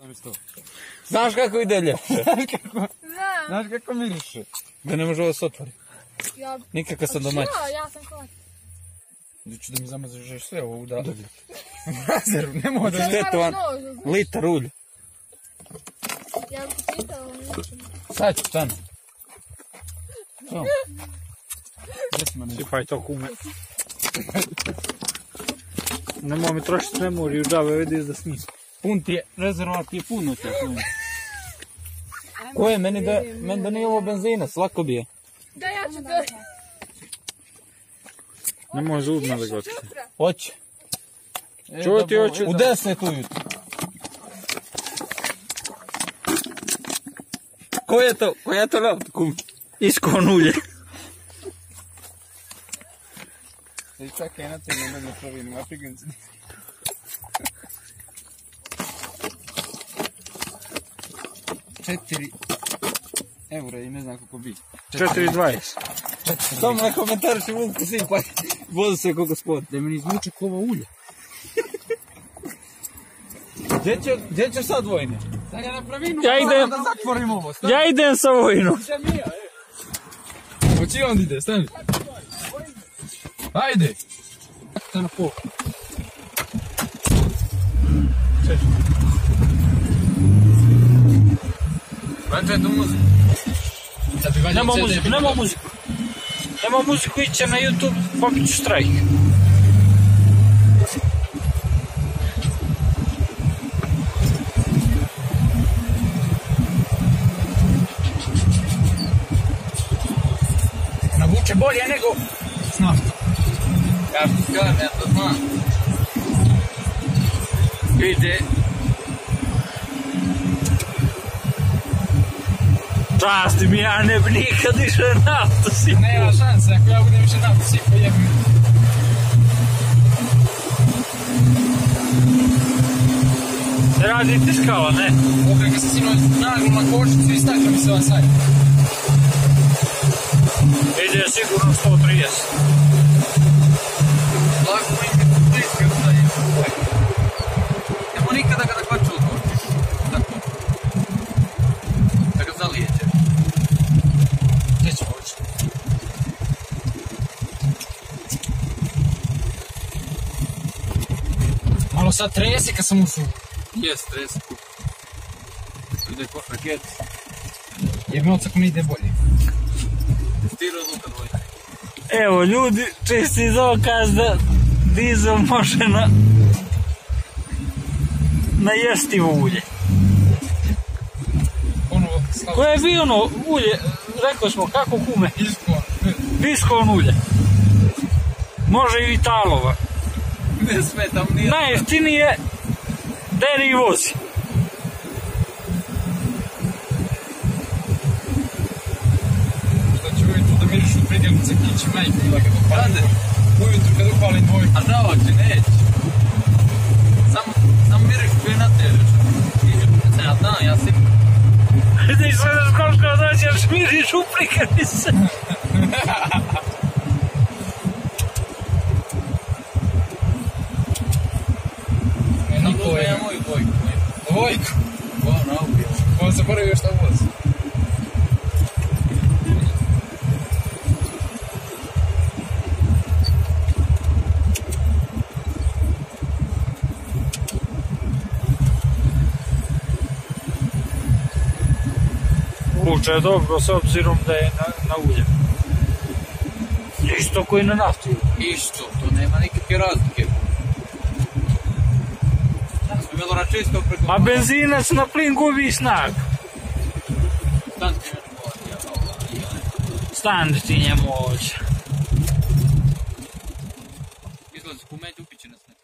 Znaš kako ide ljepše? Znaš kako miriše? Da ne može ovo se otvori. Nikako sam domaći. Ja sam kod. Neću da mi zamažeš sve ovo da... Razeru, nemoj da... Štetovan litar ulja. Ja bih pitala ničem. Sad ću, stani. Sipaj to kume. Nemoj mi trošiti memoriju, džave, vidi da snim. Pun ti je, rezervoar ti je puno te. Ko je? Meni da nije ovo benzina, svako bi je. Da, ja ću da... Nemoj zubno da ga otkne. Hoće. Čuo ti hoću? U 10 ujutro. Ko je to? Koja je to nafta, kum? Iskon ulje. I čekaj, na cijelu da ne provijem, a prigunci. €4 i ne znam kako bi. 4,20. Samo na komentar će Vuk sipaj. Vodu se kako spod. Da mi izvuče kova ulja. Gdje ćeš sad vojne? Sad ja napravim Ja idem. da zatvorim ovo. Ja idem sa vojnom. Hoći on ide, stani. Ajde. Šta na pol. Vraćaj tu muziku. Nemo muziku, nemo muziku. Nemo muziku, iće na YouTube, popit ću štrajk. Navuče bolje nego s naftom. Ja to znam. Ide. Časti mi, ja ne bi nikad išao naftu sipao. Nema šanse, ako ja budem više naftu sipao, jebim. Ne radi ti skala, ne? Okrega se sinoć naglo na kočicu i stakle mi se ovaj sajt. Ide sigurno 130. Lako im je bliske ustaje. Nemo nikada kada kvaču odvorčiš. Tako. Da ga zalijete. Gdje ćemo oći? Malo sad tresi kad sam ušao. Jes, tresi. Ide ko raket. Jebim oca ako mi ide bolje. Testirao odluka dvojka. Evo ljudi, čisti dokaz da dizel može na jestivo ulje. Ono, slabo. Koje je bio ono ulje, rekao smo kako kume? Iskon. Viskon ulje. Može i Vitalova. Ne smetam nije. Najjeftinije deri i vozi. Što ću ujutru da mirišu pridjelnice kići majke ili kad upalim. Ujutru kad upalim dvojku. A da, hoće, neće. Samo miriš koji natežeš. Ja znam, ja si... Ti sve koliko dođeš, miriš uplikani se. Niko je moju dvojku. Dvojku? Ko, naubio. On se prvi još šta vozi. Vuče je dobro s obzirom da je na ulje. Isto koji na naftu. Isto, to nema nikakve razlike. Smo imali račisto preko... Ma benzinac na plin gubi snagu. Stan ti njemu ovdje. Stand ti njemu ovdje. Izlazi kumeti upiće nas ne.